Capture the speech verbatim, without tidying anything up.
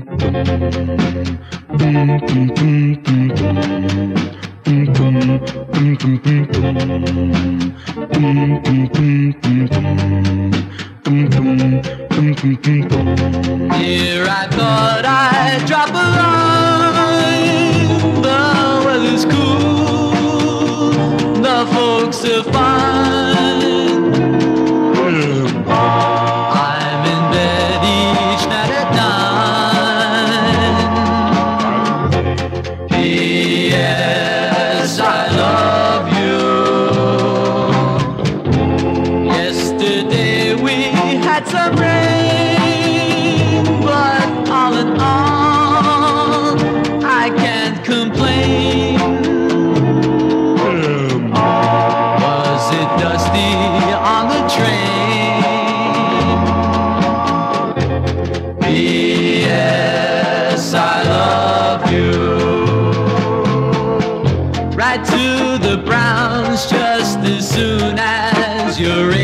Here I thought I'd drop a line. The weather's cool, the folks are fine. I'm in bed each night at nine. P S I love you. Yesterday we had some rain, but all in all, I can't complain. Was it dusty on the train? P S I love you. Right to the Browns just as soon as you're in.